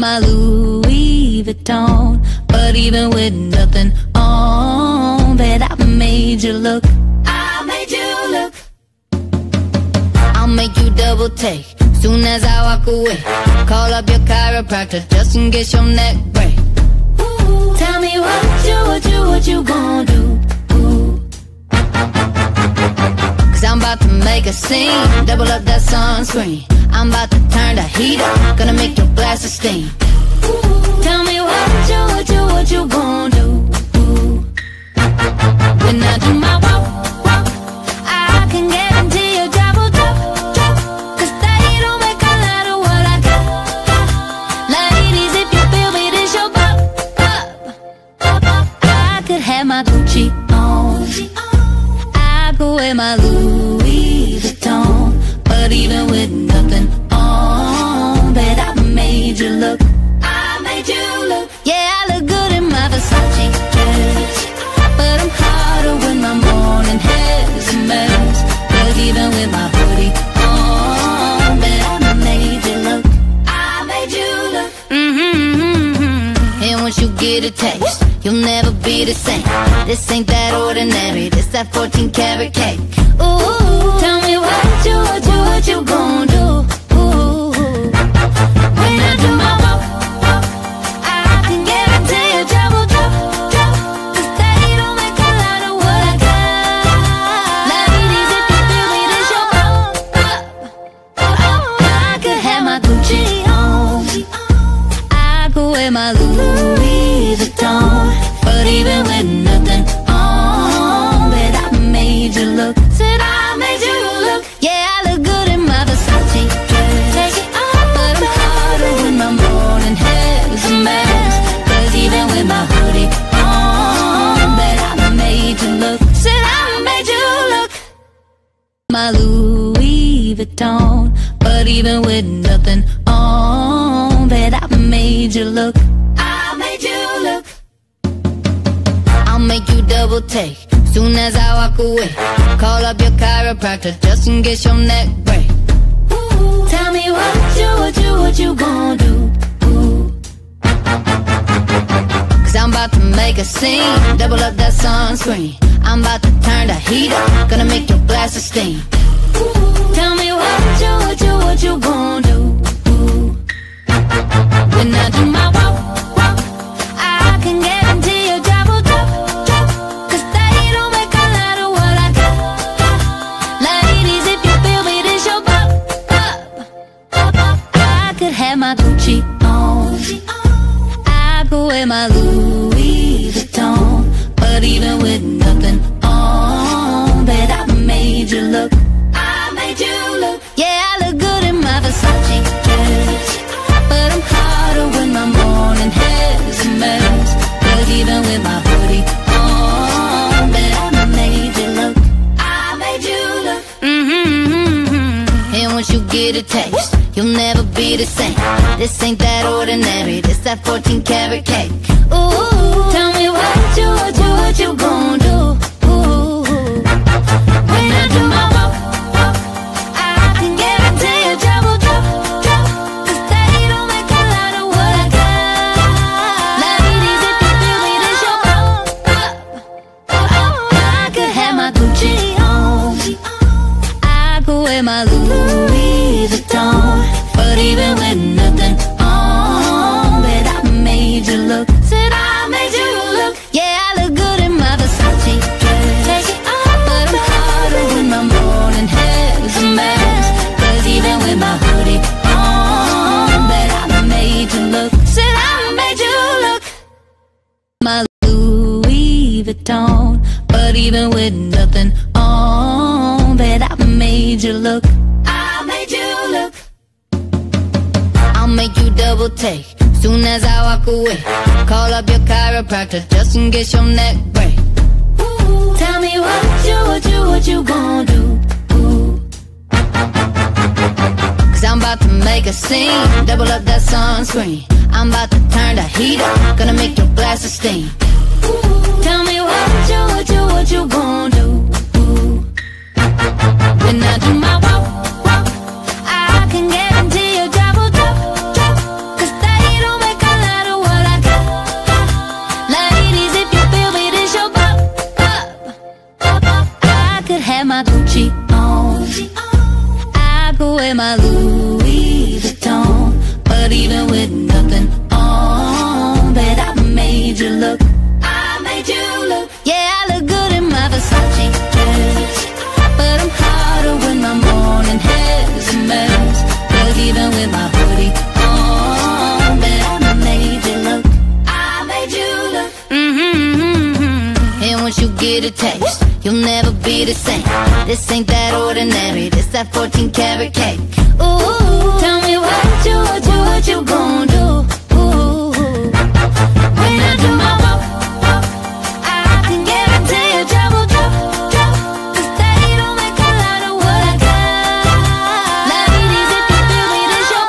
My Louis Vuitton, but even with nothing on, bet I made you look. I made you look. I'll make you double take soon as I walk away. Call up your chiropractor just in case your neck break. Ooh, tell me what you gon' do? Ooh. Cause I'm about to make a scene, double up that sunscreen. I'm about to turn the heat up, gonna make your glasses steam. Ooh, tell me what you gon' do? Ooh. When I do my walk, I can guarantee your job will drop. Cause they don't make a lot of what I got. Ladies, if you feel me, this your bop. I could have my Gucci on, I could wear my Louis Vuitton, but even with nothing on, bet I made you look. I made you look. Yeah, I look good in my Versace dress, but I'm hotter when my morning hair's a mess. But even with my hoodie on, bet I made you look. I made you look. And once you get a taste, you'll never be the same. This ain't that ordinary, this that 14 karat cake. Ooh, tell me what you gon' do? Ooh, when I do my walk, I can guarantee your job will drop. Cause they don't make a lot of what I got. Ladies, if you feel me, this your bop. I could have my Gucci on, I could wear my Louis Vuitton, but even with nothing on, bet I made you look. Said I made you look. Yeah, I look good in my Versace dress, take it off, but I'm hotter when my morning hair's a mess. Cause even with my hoodie on, bet I made you look. Said I made you look. My Louis Vuitton, but even with nothing on, bet I made you look. I made you look. I'll make you double take soon as I walk away. Call up your chiropractor just in case your neck break. Ooh, tell me what you gon' do? Ooh. Cause I'm about to make a scene, double up that sunscreen. I'm about to turn the heat up, gonna make your glasses steam. Ooh, tell me what you gon' do? Ooh. When I do my walk, I can guarantee your job will drop. Cause they don't make a lot of what I got. Ladies, if you feel me, this your bop. I could have my Gucci on, I could wear my Louis Vuitton, but even with nothing on, bet I made you look. I made you look. Yeah, I look good in my Versace dress, but I'm hotter when my morning hair's a mess. Cause even with my hoodie on, bet I made you look. I made you look. And once you get a taste, you'll never be the same. This ain't that ordinary, this that 14 karat cake. Ooh, tell me what you gon' do? Ooh, when I do my walk, I can guarantee your job will drop. Cause they don't make a lot of what I got. Ladies, if you feel me, this your bop. I could have my Gucci on, I could wear my Louis Vuitton, but even with nothing on, bet I made you look. Said I made you look. Yeah, I look good in my Versace dress, take it off, but I'm hotter when my morning hair's a mess. Cause even with my hoodie on, bet I made you look. Said I made you look. My Louis Vuitton, but even with nothing on, bet I made you look. I made you look. I'll make you double take soon as I walk away. Call up your chiropractor just in case your neck break. Ooh, tell me what you gon' do? Ooh. Cause I'm about to make a scene, double up that sunscreen. I'm about to turn the heat up, gonna make your glasses steam. Ooh, tell me what you gon' do? Ooh. When I do my walk, I can guarantee your job will drop. Cause they don't with nothing on, but I made you look. I made you look. Yeah, I look good in my Versace dress, but I'm hotter when my morning hair's a mess. Look, even with my hoodie on, but I made you look. I made you look. And once you get a taste, you'll never be the same. This ain't that ordinary, this that 14 karat cake. Ooh, tell me what you gon' do? Ooh, when I do my walk, I can guarantee you trouble, cause they don't make a lot of what I got. Ladies, if you feel me, this your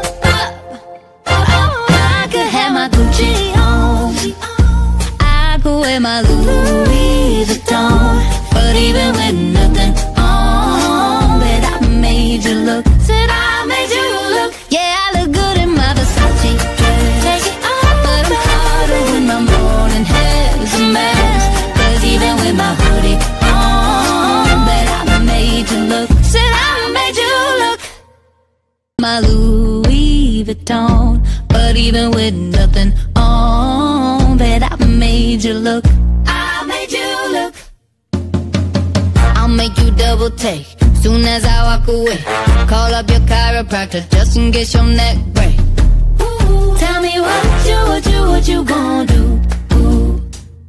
I could have my Gucci on, I could wear my Louis Vuitton, but even with nothing on, but I made you look. Said I made you look. Yeah, I look good in my Versace dress, take it off, but I'm hotter when my morning hair's a mess. Cause even with my hoodie on, but I made you look. Said I made you look. My Louis Vuitton, but even with nothing on, but I made you look. I made you look. I'll make you double take soon as I walk away. Call up your chiropractor just in case your neck break. Ooh, tell me what you gon' do? Ooh,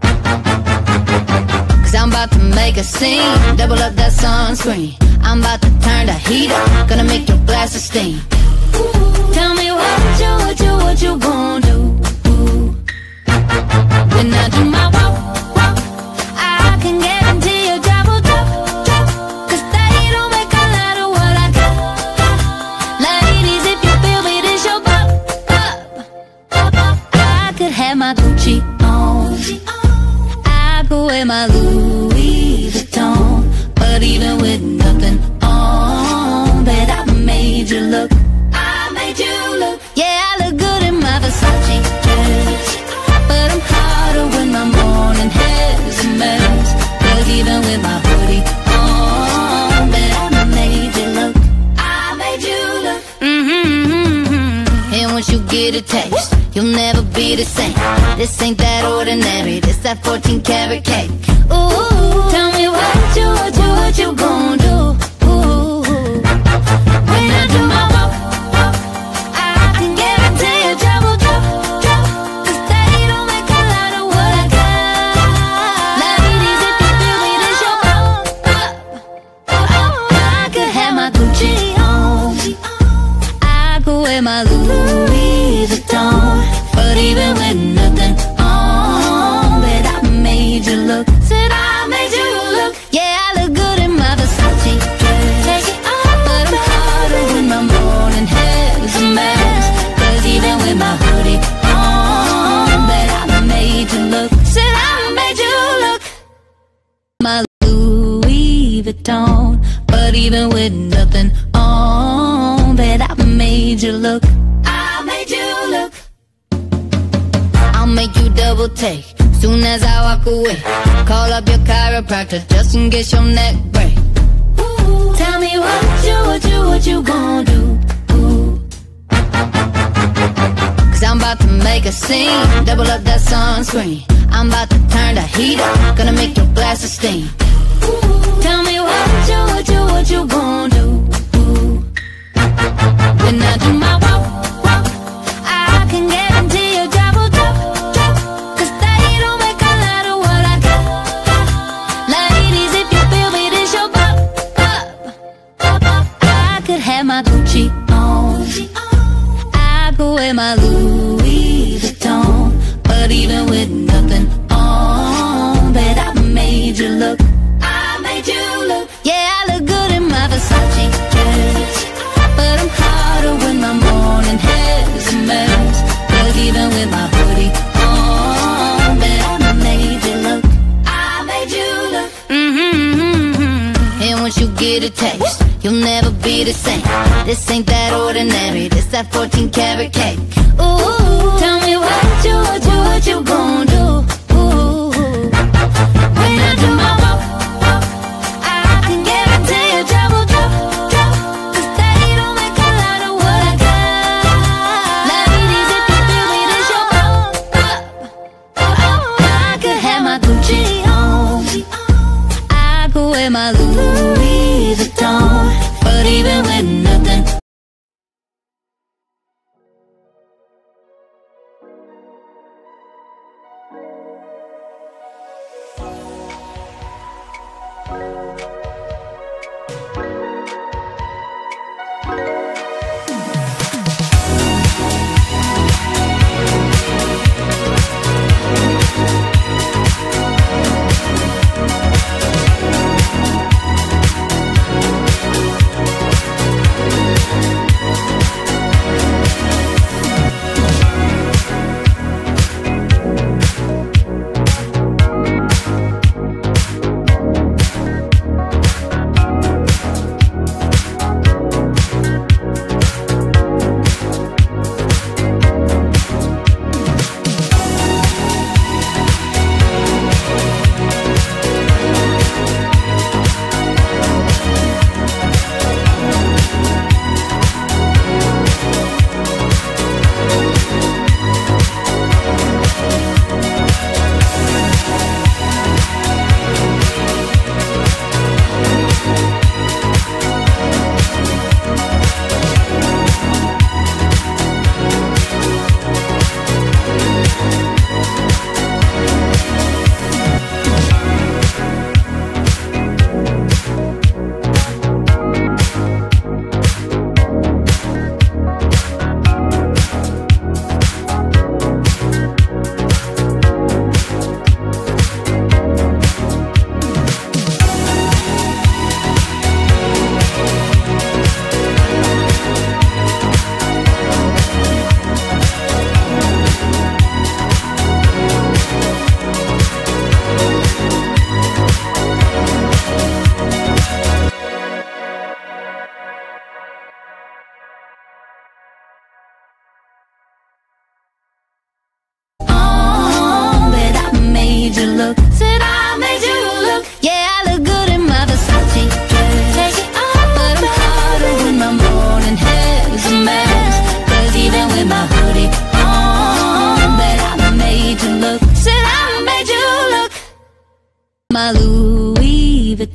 cause I'm about to make a scene. Double up that sunscreen, I'm about to turn the heat up, gonna make your glasses steam. Ooh, tell me what you gon' do? Ooh, when I do my walk, I can guarantee you double, cause they don't make a lot of what I got. Ladies, if you feel me, this your I could have my Gucci on, I could wear my Louis Vuitton, but even with nothing on, but I made you look. I made you look. Yeah, I look good in my Versace dress, but I'm hotter when my morning hair's a mess. Cause even with my hoodie on, but I made you look. I made you look. And once you get a taste, you'll never be the same. This ain't that ordinary, this that 14 karat cake. Ooh, tell me what you gon' do? Ooh, when I do my walk, I can guarantee you trouble, cause they don't make a lot of what I got. Ladies, if you feel me, this your I could have my Gucci on, I could wear my Louis Vuitton, but even with nothing on, but I made you look. Said I made you look. Yeah, I look good in my Versace dress, take it off, but I'm hotter when my morning hair's a mess. Cause even with my hoodie on, but I made you look. Said I made you look. My Louis Vuitton, but even with nothing on, but I made you look. I made you look. I'll make you double take soon as I walk away. Call up your chiropractor just in case your neck break. Ooh, tell me what you gon' do? Ooh, cause I'm about to make a scene. Double up that sunscreen, I'm about to turn the heat up, gonna make your glasses steam. Ooh, tell me what you gon' do? Ooh, when I do my walk, I can guarantee you double, cause they don't make a lot of what I got. Ladies, if you feel me, this your I could have my Gucci on, I could wear my Louis Vuitton, but even with nothing on, but I made you look. I made you look. Yeah, I look good in my Versace dress, but I'm hotter when my morning hair's a mess. Cause even with my hoodie on, but I made you look. I made you look. And once you get a taste, you'll never be the same. This ain't that ordinary, this that 14 karat cake. Ooh, tell me what you gon' do? Ooh, when I do my walk, I can guarantee you trouble, cause they don't make a lot of what I got. Ladies,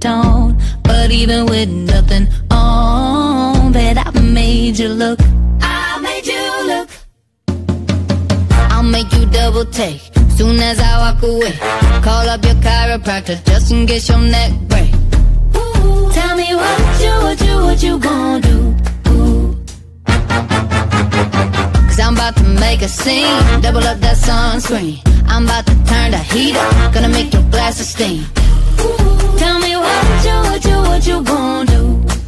Vuitton. But even with nothing on, bet I made you look. I made you look. I'll make you double take soon as I walk away. Call up your chiropractor just in case your neck break. Ooh, tell me what you gon' do? Cause I'm about to make a scene. Double up that sunscreen. I'm about to turn the heat up. Gonna make your glasses steam. Ooh, tell me what you gon' do?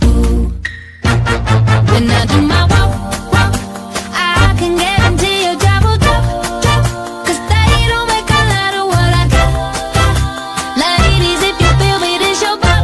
When I do my walk, I can guarantee you double drop. Cause they don't make a lot of what I got. Ladies, if you feel me, this your bop.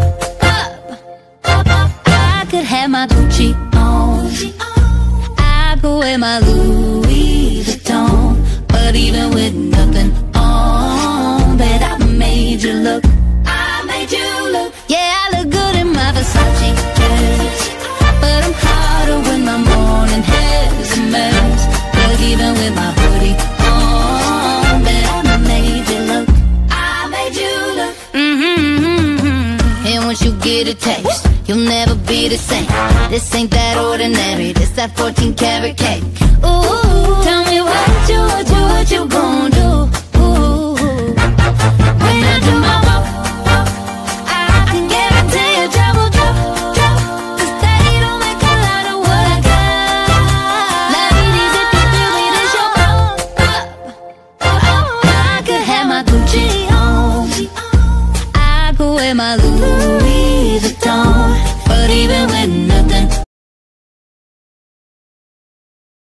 I could have my Gucci on, I could wear my Louis Vuitton. But even with nothing on, bet I made you look. I made you look. Yeah, I look good in my Versace dress, but I'm hotter when my morning hair's a mess. But even with my hoodie on, bet I made you look. I made you look. And once you get a taste, you'll never be the same. This ain't that ordinary, this that 14 karat cake. Ooh, tell me what you gon' do? Ooh, when I do my walk, I can guarantee you double drop. Cause they don't make a lot of what I got. Ladies, if you feel me, this your bop. I could have my Gucci on, I could wear my Louis Vuitton. But even with nothing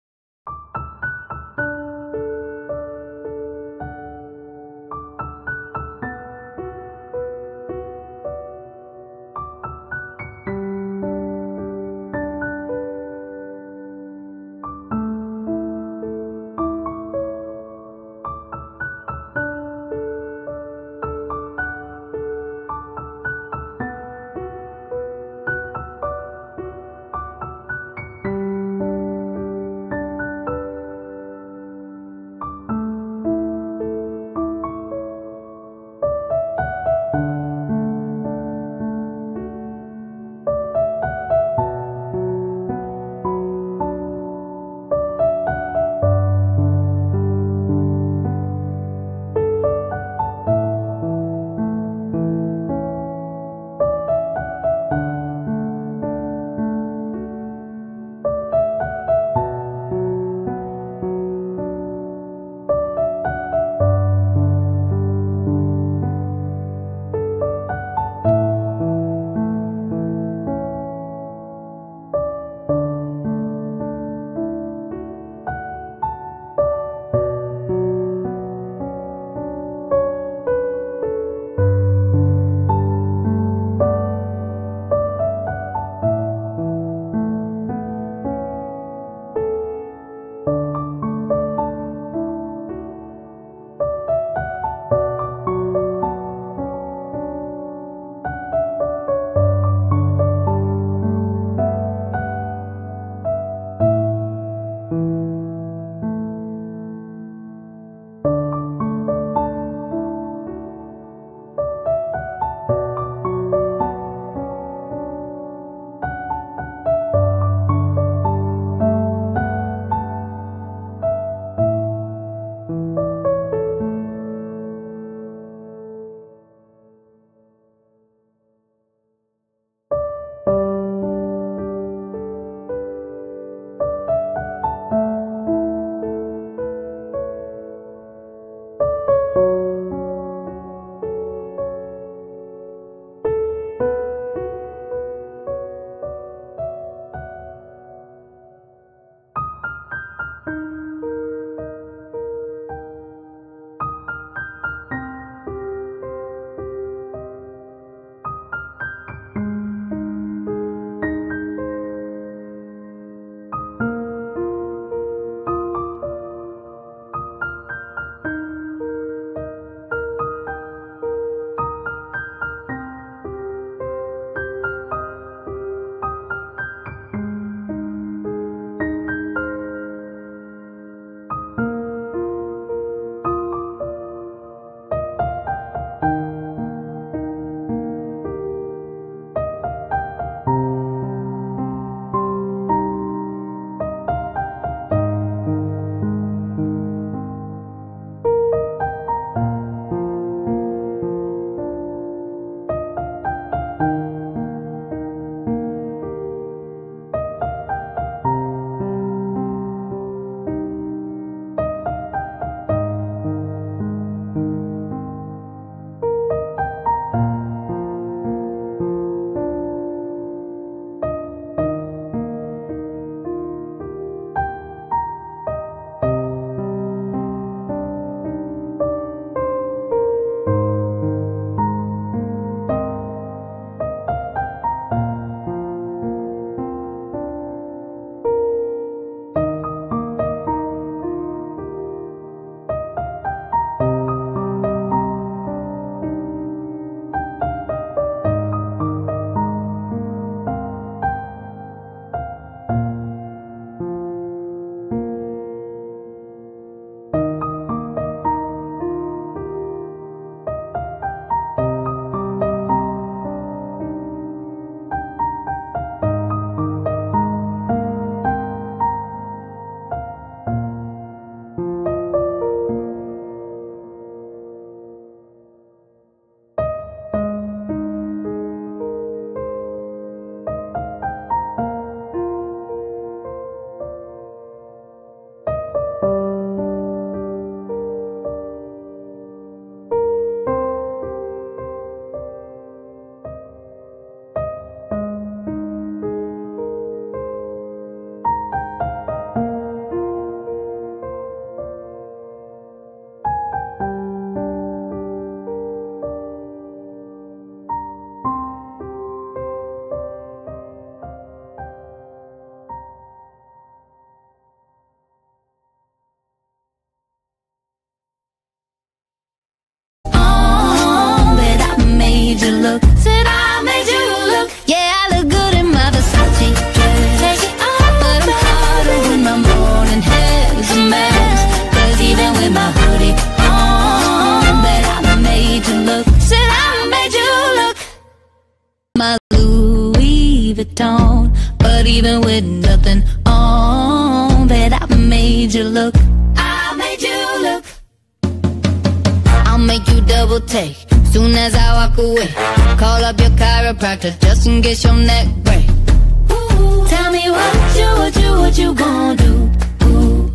But even with nothing on, bet I made you look. I made you look. I'll make you double take soon as I walk away. Call up your chiropractor just in case your neck break. Ooh, tell me what you gon' do? Ooh.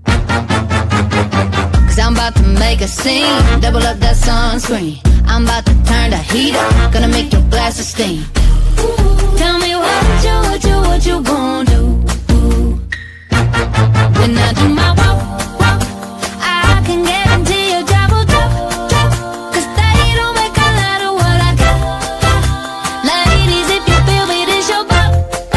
Cause I'm about to make a scene, double up that sunscreen. I'm about to turn the heat up, gonna make your glasses steam. Ooh, tell me what you gon' do? Ooh. When I do my walk, I can guarantee you double, cause they don't make a lot of what I got. Ladies, if you feel me, this your bop.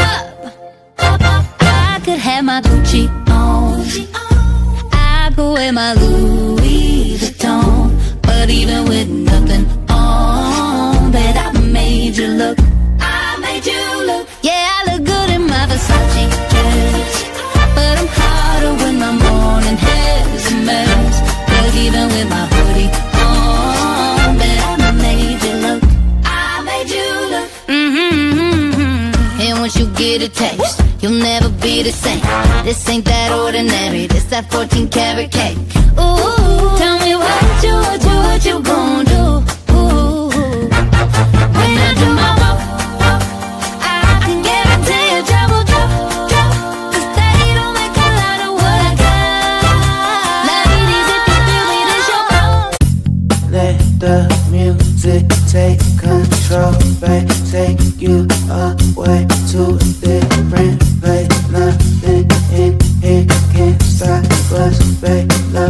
I could have my Gucci on, I could wear my Louis Vuitton, but even with nothing on, bet I made you look. I made you look. Yeah, I look good in my Versace dress, but I'm hotter when my morning hair's a mess. Cause even with my hoodie on, bet I made you look. I made you look. And once you get a taste, you'll never be the same. This ain't that ordinary, this that 14 karat cake. Ooh, tell me what you gon' do? Ooh, when I do my walk, I can guarantee you trouble, cause they don't make a lot of what I got. Ladies, if you feel me, this your fault. Let the music take control, babe. Take you away to a different place. Nothing in here can stop us, babe.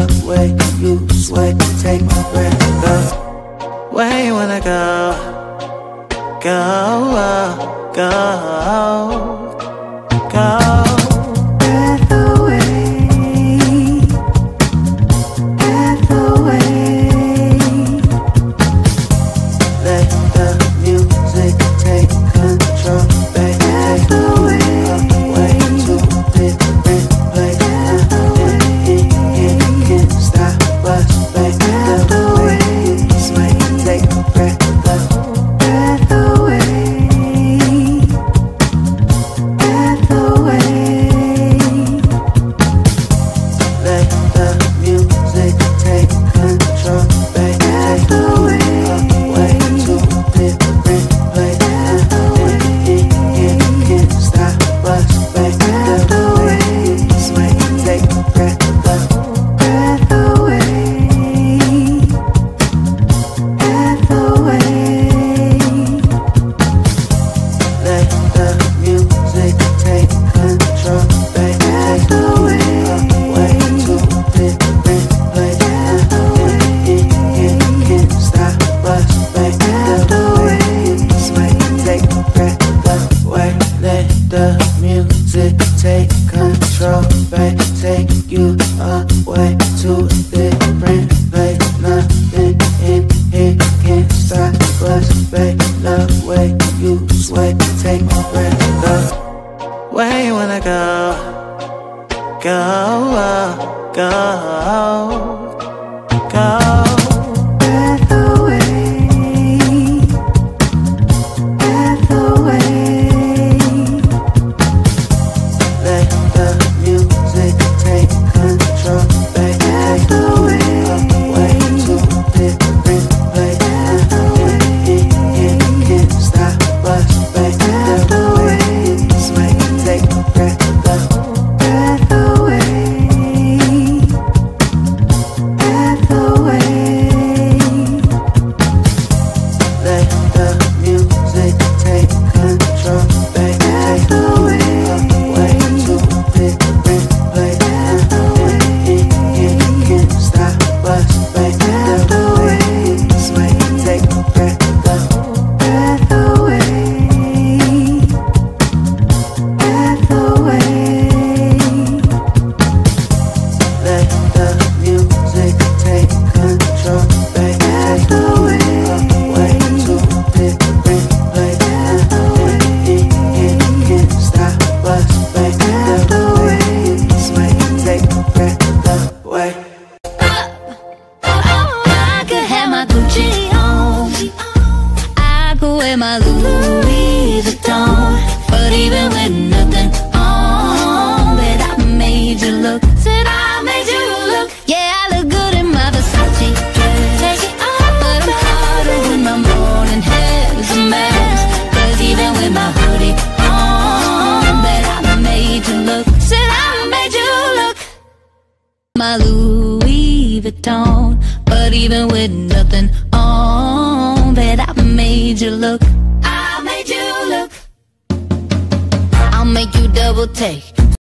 look. Said I made you look. Yeah, I look good in my Versace dress. Take it off, but I'm harder when my morning hair's a mess. 'Cause even with my hoodie on, bet I made you look. Said I made you look. My Louis Vuitton, but even with nothing on, bet I made you look. I made you look. I'll make you double take